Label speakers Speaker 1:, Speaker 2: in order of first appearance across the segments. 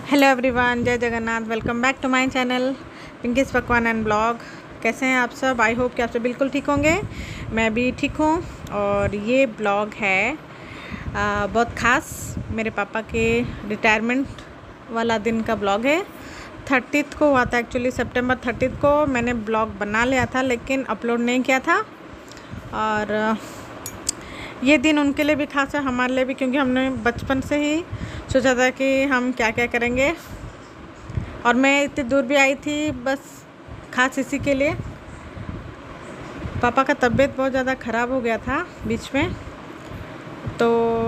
Speaker 1: Hello everyone, जय Jagannath. Welcome back to my channel Pinky's Pakwan and blog. कैसे हैं आप सब? आई होप कि आप सब बिल्कुल ठीक होंगे। मैं भी ठीक हूँ। और ये ब्लॉग है बहुत ख़ास, मेरे पापा के रिटायरमेंट वाला दिन का ब्लॉग है। 30th को हुआ था, एक्चुअली सितंबर 30th को मैंने ब्लॉग बना लिया था लेकिन अपलोड नहीं किया था। और ये दिन उनके लिए भी खास है, हमारे लिए भी, क्योंकि हमने बचपन से ही सोचा था कि हम क्या क्या करेंगे। और मैं इतनी दूर भी आई थी बस खास इसी के लिए। पापा का तबीयत बहुत ज़्यादा ख़राब हो गया था बीच में, तो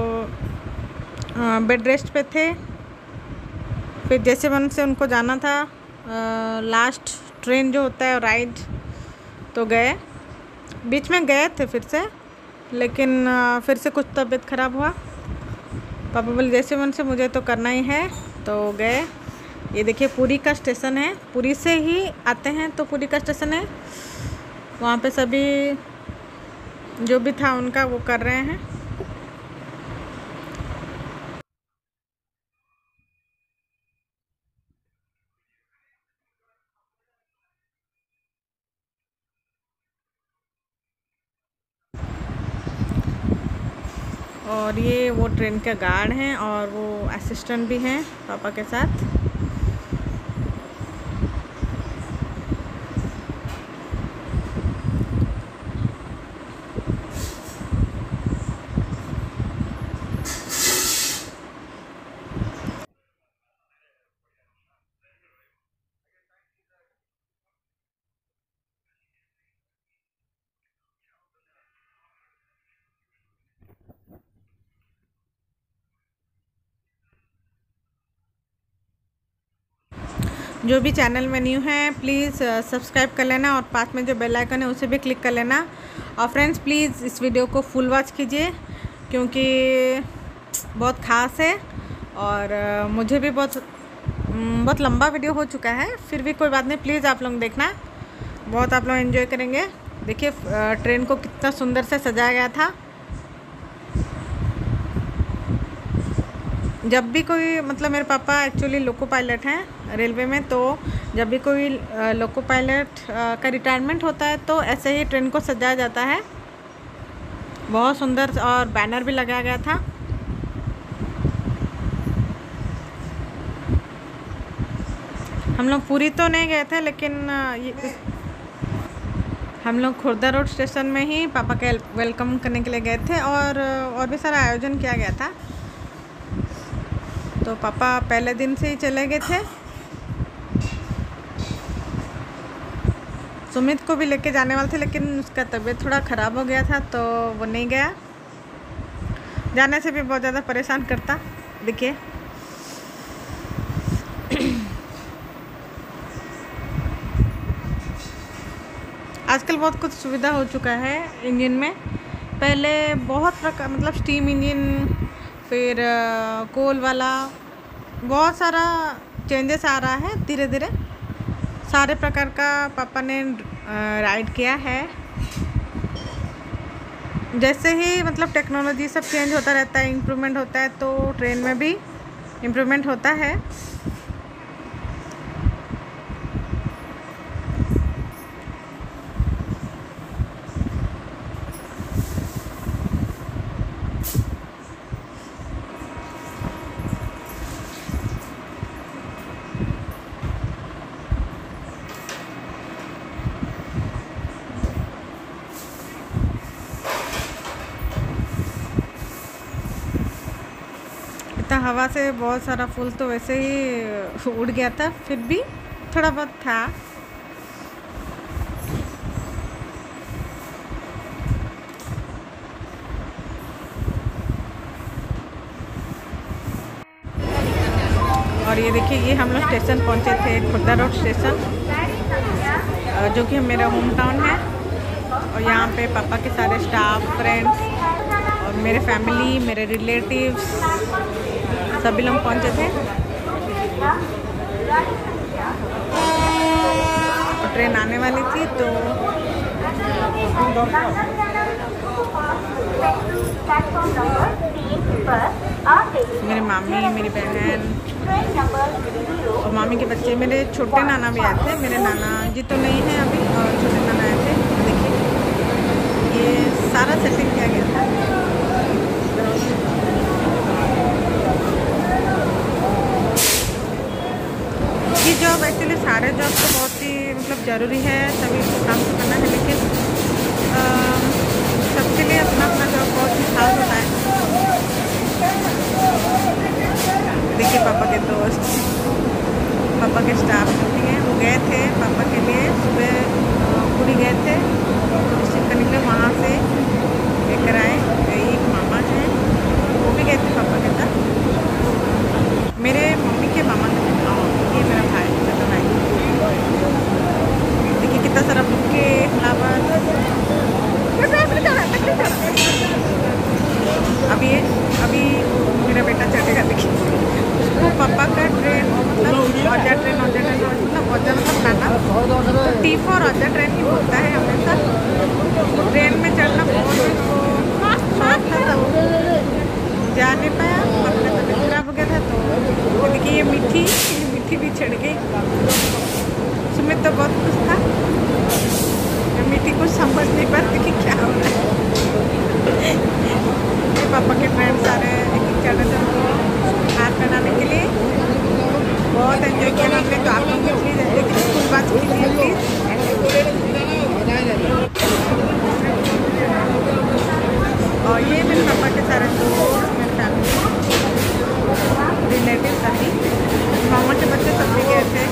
Speaker 1: बेड रेस्ट पे थे। फिर जैसे मन से उनको जाना था, लास्ट ट्रेन जो होता है राइड, तो गए। बीच में गए थे फिर से, लेकिन फिर से कुछ तबीयत ख़राब हुआ। पापा बोले जैसे मन से मुझे तो करना ही है, तो गए। ये देखिए पुरी का स्टेशन है, पुरी से ही आते हैं तो पुरी का स्टेशन है। वहाँ पे सभी जो भी था उनका वो कर रहे हैं। और ये वो ट्रेन के गार्ड हैं और वो असिस्टेंट भी हैं पापा के साथ। जो भी चैनल में न्यू है प्लीज़ सब्सक्राइब कर लेना और पास में जो बेल आइकन है उसे भी क्लिक कर लेना। और फ्रेंड्स प्लीज़ इस वीडियो को फुल वॉच कीजिए, क्योंकि बहुत ख़ास है। और मुझे भी बहुत लंबा वीडियो हो चुका है, फिर भी कोई बात नहीं, प्लीज़ आप लोग देखना, बहुत आप लोग एंजॉय करेंगे। देखिए ट्रेन को कितना सुंदर से सजाया गया था। जब भी कोई, मतलब मेरे पापा एक्चुअली लोको पायलट हैं रेलवे में, तो जब भी कोई लोको पायलट का रिटायरमेंट होता है तो ऐसे ही ट्रेन को सजाया जाता है। बहुत सुंदर, और बैनर भी लगाया गया था। हम लोग पूरी तो नहीं गए थे, लेकिन हम लोग खुर्दा रोड स्टेशन में ही पापा के वेलकम करने के लिए गए थे। और भी सारा आयोजन किया गया था, तो पापा पहले दिन से ही चले गए थे। सुमित को भी लेके जाने वाले थे, लेकिन उसका तबीयत थोड़ा ख़राब हो गया था तो वो नहीं गया। जाने से भी बहुत ज़्यादा परेशान करता। देखिए आजकल बहुत कुछ सुविधा हो चुका है इंजन में। पहले बहुत प्रकार, मतलब स्टीम इंजन, फिर कोल वाला, बहुत सारा चेंजेस आ रहा है धीरे धीरे। सारे प्रकार का पापा ने राइड किया है। जैसे ही मतलब टेक्नोलॉजी सब चेंज होता रहता है, इम्प्रूवमेंट होता है, तो ट्रेन में भी इम्प्रूवमेंट होता है। इतना हवा से बहुत सारा फूल तो वैसे ही उड़ गया था, फिर भी थोड़ा बहुत था। और ये देखिए, ये हम लोग स्टेशन पहुंचे थे, खुर्दा रोड स्टेशन, जो कि मेरा होम टाउन है। और यहाँ पे पापा के सारे स्टाफ, फ्रेंड्स और मेरे फैमिली, मेरे रिलेटिव्स सभी लोग पहुँचे थे। और ट्रेन आने वाली थी, तो मेरी मामी, मेरी बहन और मामी के बच्चे, मेरे छोटे नाना भी आए थे। मेरे नाना जी तो नहीं है अभी, और छोटे नाना आए थे। देखिए ये सारा सेटिंग किया गया था। ये जॉब एक्चुअली सारे जॉब तो बहुत ही मतलब ज़रूरी है, सभी को काम तो करना है, लेकिन सबके लिए अपना अपना जॉब बहुत ही खास होता है। देखिए पापा के दोस्त, पापा के स्टाफ जो भी हैं वो गए थे पापा के लिए, सुबह पूरी गए थे रिसीव करने के लिए, वहाँ से लेकर आए। एक मामा हैं वो भी गए थे पापा के साथ, मेरे मम्मी के मामा के साथ। ये मेरा भाई, छोटा भाई। देखिए कितना सारा बुके, फ्लावर। अभी मेरा बेटा चढ़ेगा। देखिए उसको पापा का ट्रेन मतलब औजा ट्रेन मतलब औजा मतलब नाना T4 औजा ट्रेन ही बोलता है हमेशा। ट्रेन में चढ़ना बहुत उसको शौक था, तो जा नहीं पाया, अपना तबीयत खराब हो गया था। तो देखिए ये मीठी भी चढ़ गई। सुमित तो बहुत खुश था, मीठी कुछ समझ नहीं पाती कि क्या हो रहा है। पापा के फ्रेंड सारे चढ़ रहे थे उनको हाथ बनाने के लिए। बहुत एंजॉय किया हमने, तो आप लोग भी प्लीज़ देखिए स्कूल बात कीजिए प्लीज़। और ये मेरे पापा के सारे दोस्त, मेरे फैमिली, रिलेटिव सभी, मामा के बच्चे सब भी गए थे।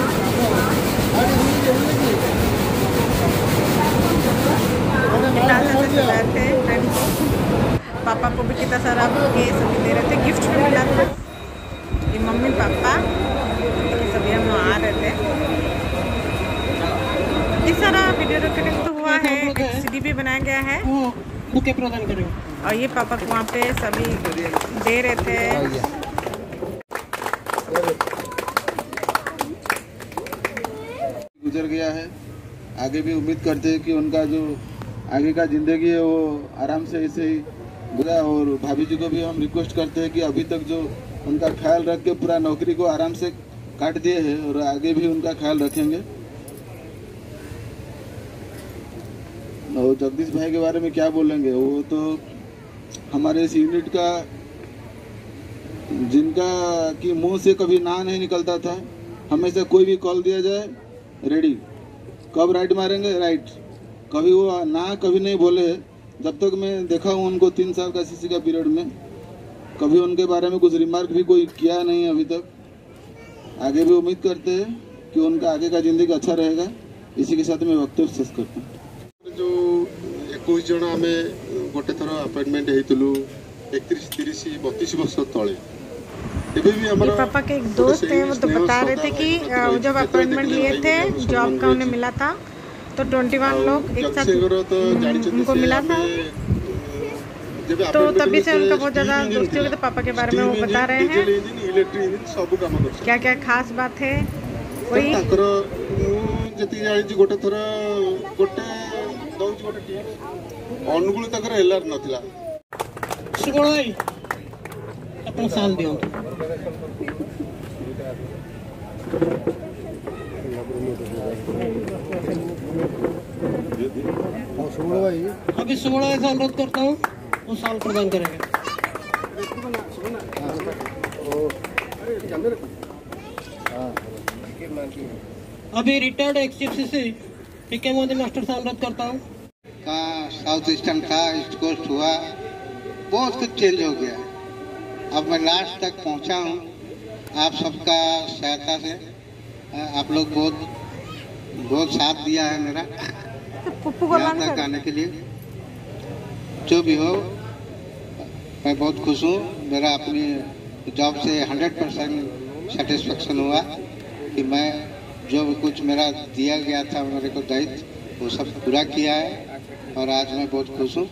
Speaker 1: चलाए थे फ्रेंड को, पापा को भी कितना सारा बुके सभी दे रहे थे, गिफ्ट भी मिला था। ये मम्मी पापा सभी हम आ रहे थे। इस सारा वीडियो रिकॉर्डिंग तो हुआ है, CD भी बनाया गया है। बुके प्रदान करेंगे। और ये पापा को वहाँ पे सभी दे रहे थे।
Speaker 2: गुजर गया है, आगे भी उम्मीद करते हैं कि उनका जो आगे का ज़िंदगी है वो आराम से ऐसे ही गुजरा। और भाभी जी को भी हम रिक्वेस्ट करते हैं कि अभी तक जो उनका ख्याल रख के पूरा नौकरी को आराम से काट दिए हैं और आगे भी उनका ख्याल रखेंगे। और जगदीश भाई के बारे में क्या बोलेंगे, वो तो हमारे इस यूनिट का, जिनका कि मुंह से कभी ना नहीं निकलता था, हमेशा कोई भी कॉल दिया जाए रेडी, कब राइट मारेंगे राइट, कभी वो ना कभी नहीं बोले। जब तक मैं देखा हूँ उनको 3 साल का CC का पीरियड में, कभी उनके बारे में कुछ रिमार्क भी कोई किया नहीं अभी तक। आगे भी उम्मीद करते हैं कि उनका आगे का जिंदगी अच्छा रहेगा। इसी के साथ मैं वक्तव्य शेष करता हूँ।
Speaker 3: जो 21 जन आम गोटे थर अपॉइंटमेंट होइतलु 31 30 32 वर्ष तले।
Speaker 1: पापा के एक दोस्त थे, वो तो बता रहे थे कि जब अपॉइंटमेंट लिए थे जॉब का उन्हें मिला था, तो 21 लोग एक साथ उनको मिला था। तो तभी से उनका बहुत ज़्यादा दोस्ती हो गई। तो पापा के बारे में वो बता रहे हैं क्या क्या खास बात है। वही
Speaker 3: गोटे थर गोटे अनुकूल तकर हेलार नथिला अपन साल दियो अभी 16 ऐसा अनुरोध करता हूँ, वो साल प्रदान करेंगे। अभी retired XCFCC PK Modi master से अनुरोध करता हूँ।
Speaker 4: साउथ ईस्टर्न था, ईस्ट कोस्ट हुआ, बहुत कुछ चेंज हो गया। अब मैं लास्ट तक पहुंचा हूं आप सबका सहायता से। आप लोग बहुत साथ दिया है मेरा यहाँ तक आने के लिए। जो भी हो, मैं बहुत खुश हूँ। मेरा अपनी जॉब से 100% सेटिस्फेक्शन हुआ कि मैं जो भी कुछ मेरा दिया गया था मेरे को दायित्व, वो सब पूरा किया है। और आज मैं बहुत खुश हूँ।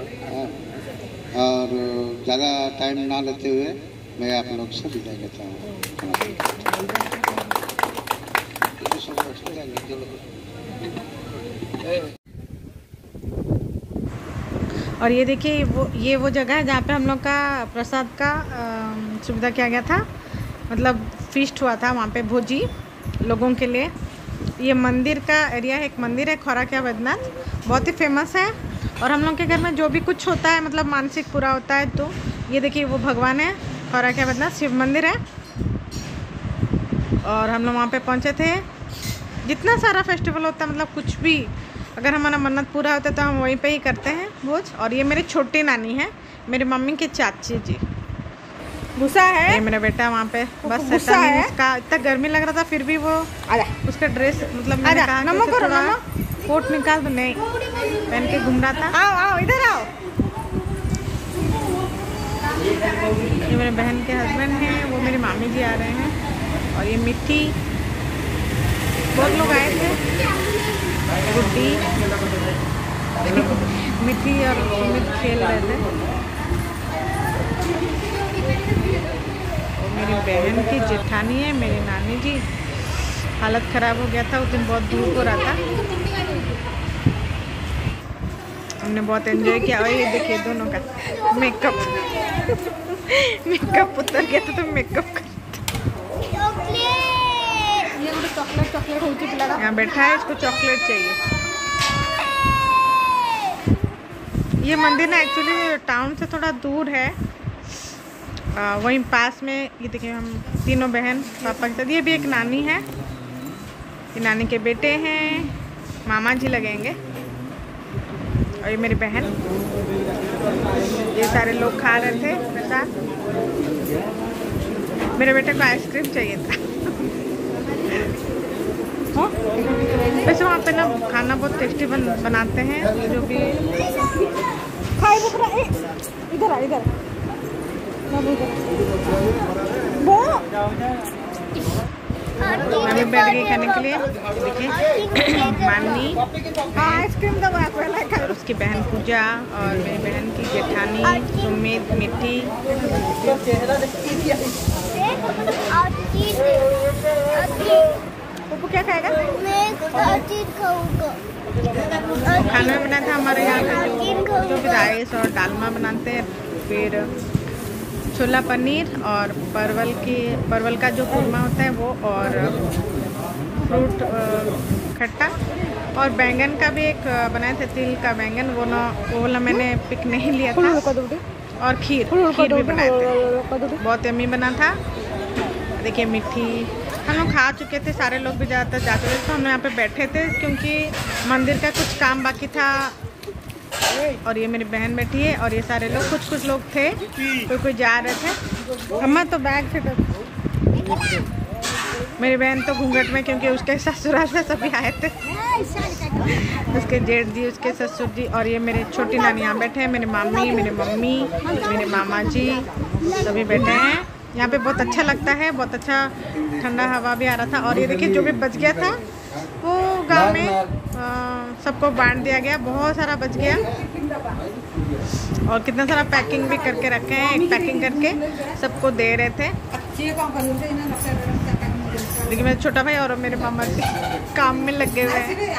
Speaker 4: और ज़्यादा टाइम ना लेते हुए मैं आप लोग से विदाई लेता हूँ।
Speaker 1: और ये देखिए वो जगह है जहाँ पे हम लोग का प्रसाद का सुविधा किया गया था, मतलब फीस्ट हुआ था वहाँ पे भोजी लोगों के लिए। ये मंदिर का एरिया है, एक मंदिर है खौराकिया वैद्यनाथ, बहुत ही फेमस है। और हम लोग के घर में जो भी कुछ होता है मतलब मानसिक पूरा होता है, तो ये देखिए वो भगवान है, खौराकिया वैद्यनाथ शिव मंदिर है। और हम लोग वहाँ पे पहुँचे थे। जितना सारा फेस्टिवल होता है मतलब कुछ भी अगर हमारा मन्नत पूरा होता है तो हम वहीं पे ही करते हैं भोज। और ये मेरी छोटी नानी है, मेरी मम्मी के चाची जी।
Speaker 5: गुस्सा है
Speaker 1: ये मेरा बेटा वहाँ पे बस
Speaker 5: गुस्सा है।
Speaker 1: इसका इतना गर्मी लग रहा था फिर भी वो उसका ड्रेस मतलब मैंने कहा कि
Speaker 5: नमक
Speaker 1: उसे
Speaker 5: करो,
Speaker 1: थोड़ा
Speaker 5: नमक।
Speaker 1: कोट निकाल तो नहीं पहन के घूम रहा था।
Speaker 5: आओ इधर आओ।
Speaker 1: ये मेरे बहन के हस्बैंड हैं, वो मेरी मामी जी आ रहे हैं। और ये मिट्टी, बहुत लोग आए थे, गुड्डी मिट्टी और सुमित खेल रहे थे। और मेरी बहन की जेठानी है, मेरी नानी जी, हालत ख़राब हो गया था उस दिन, बहुत धूप हो रहा था। हमने बहुत एंजॉय किया। और ये देखिए दोनों का मेकअप उतर गया था तो मेकअप कर
Speaker 5: चॉकलेट हो चुकी लगा।
Speaker 1: यहाँ बैठा है, इसको चॉकलेट चाहिए। ये मंदिर ना एक्चुअली टाउन से थोड़ा दूर है, वहीं पास में। ये देखिए हम तीनों बहन पापा के साथ, ये भी एक नानी है, ये नानी के बेटे हैं, मामा जी लगेंगे। और ये मेरी बहन, ये सारे लोग खा रहे थे प्रसाद। मेरे बेटे को आइसक्रीम चाहिए था। वैसे वहाँ पे ना खाना बहुत टेस्टी बनाते हैं, जो भी
Speaker 5: खाई बुक रहा है। इधर आ इधर वो
Speaker 1: मैं भी बैठ गई खाने के लिए। देखिए मानी
Speaker 5: आइसक्रीम का बड़ा पहला खा।
Speaker 1: और उसकी बहन पूजा और मेरी बहन की जेठानी सुमित, मिट्टी।
Speaker 5: पप्पू क्या खाएगा?
Speaker 1: खाना में बना था हमारे यहाँ पे जो भी राइस और दालमा बनाते हैं, फिर छोला पनीर और परवल का जो कुरमा होता है वो, और फ्रूट खट्टा, और बैंगन का भी एक बनाए थे, तिल का बैंगन, वो वाला मैंने पिक नहीं लिया था। और खीर भी बनाए थे, बहुत यम्मी बना था। देखिए मिठी, हम लोग खा चुके थे, सारे लोग भी ज़्यादातर जाते थे, तो हम यहाँ पे बैठे थे क्योंकि मंदिर का कुछ काम बाकी था। और ये मेरी बहन बैठी है और ये सारे लोग, कुछ लोग थे, कोई जा रहे थे। अम्मा तो बैग से मेरी बहन तो घूंघट में, क्योंकि उसके ससुराल से सभी आए थे, उसके जेठ जी, उसके ससुर जी। और ये मेरे छोटी नानी यहाँ बैठे हैं, मेरी मामी, मेरे मम्मी, मेरे मामा जी सभी बैठे हैं। यहाँ पे बहुत अच्छा लगता है, बहुत अच्छा ठंडा हवा भी आ रहा था। और ये देखिए जो भी बच गया था वो गांव में सबको बांट दिया गया, बहुत सारा बच गया। और कितना सारा पैकिंग भी करके रखे हैं, एक पैकिंग करके सबको दे रहे थे। देखिए मेरा छोटा भाई और मेरे मामा जी काम में लगे हुए हैं।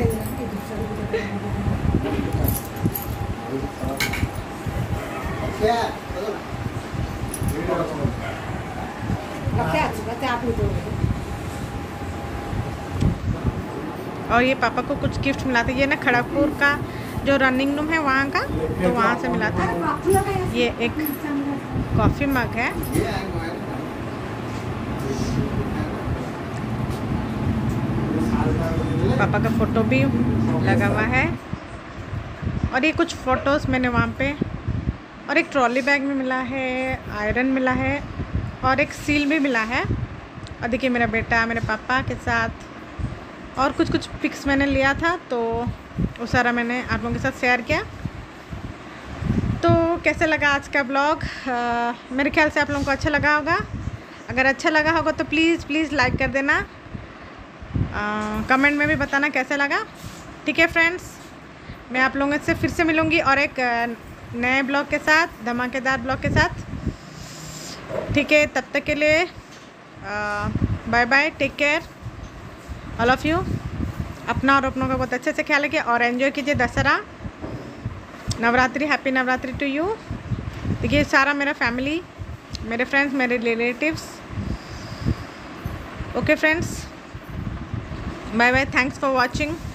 Speaker 1: और ये पापा को कुछ गिफ्ट मिला था, ये ना खड़गपुर का जो रनिंग रूम है वहाँ का, तो वहाँ से मिला था। ये एक कॉफ़ी मग है, पापा का फ़ोटो भी लगा हुआ है। और ये कुछ फ़ोटोज़ मैंने वहाँ पे, और एक ट्रॉली बैग में मिला है, आयरन मिला है, और एक सील भी मिला है। और देखिए मेरा बेटा मेरे पापा के साथ, और कुछ पिक्स मैंने लिया था, तो वो सारा मैंने आप लोगों के साथ शेयर किया। तो कैसे लगा आज का ब्लॉग? मेरे ख्याल से आप लोगों को अच्छा लगा होगा। अगर अच्छा लगा होगा तो प्लीज़ लाइक कर देना, कमेंट में भी बताना कैसा लगा। ठीक है फ्रेंड्स, मैं आप लोगों से फिर से मिलूँगी और एक नए ब्लॉग के साथ, धमाकेदार ब्लॉग के साथ। ठीक है, तब तक के लिए bye bye, take care all of you. अपना और अपनों का बहुत अच्छे से ख्याल रखिए और एंजॉय कीजिए Dussehra. Navratri, happy Navratri to you. देखिए सारा मेरा फैमिली, मेरे फ्रेंड्स, मेरे relatives. Okay friends, bye bye, thanks for watching.